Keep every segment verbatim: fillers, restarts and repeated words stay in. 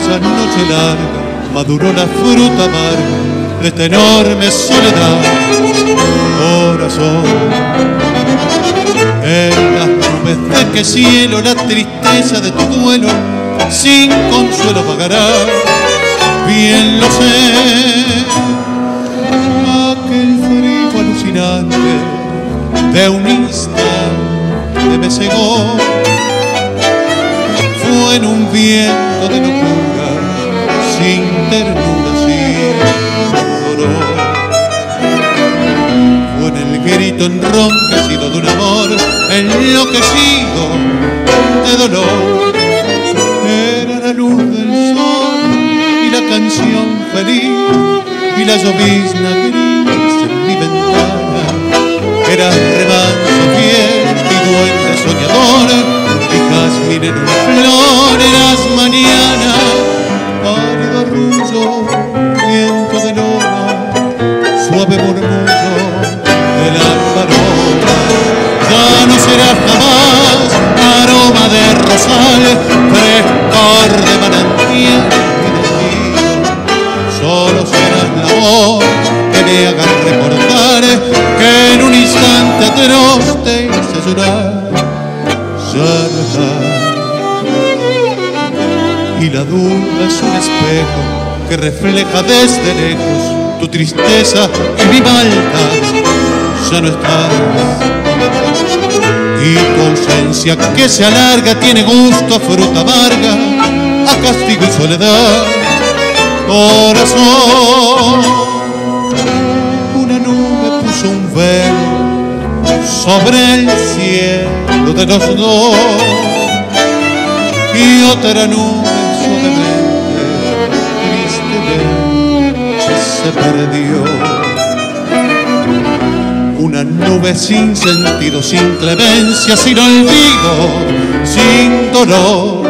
esa noche larga maduró la fruta amarga de esta enorme soledad. Corazón, en las nubes de que cielo la tristeza de tu duelo sin consuelo pagará. Bien lo sé, aquel frío alucinante de un instante me cegó. Fue en un viento de locura, sin ternura, sin dolor. Fue en el grito enronquecido de un amor enloquecido de dolor. Era la luz del sol y la canción feliz y la llovizna gris en mi ventana. Era remanso fiel y duende soñador y jazmín en una flor en las mañanas. Pálido arrullo, viento de loma, suave murmullo de la paloma. Ya no será jamás aroma de rosal, frescor de manantial y destino. Solo serás la voz que me haga recordar que en un instante atroz te hice llorar. Ya no está. Y la duda es un espejo que refleja desde lejos tu tristeza y mi maldad. Ya no estás. Y tu ausencia que se alarga tiene gusto a fruta amarga, a castigo y soledad. Corazón, una nube puso un velo sobre el cielo de los dos y otra nube suavemente, tristemente se perdió. Una nube sin sentido, sin clemencia, sin olvido, sin dolor.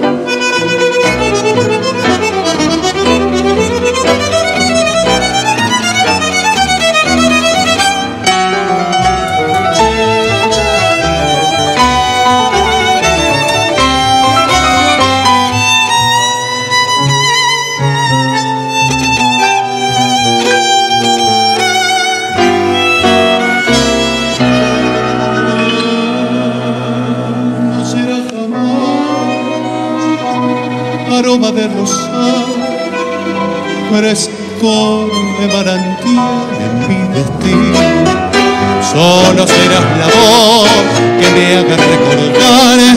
Aroma de rosal, frescor de manantial en mi destino. Solo serás la voz que me haga recordar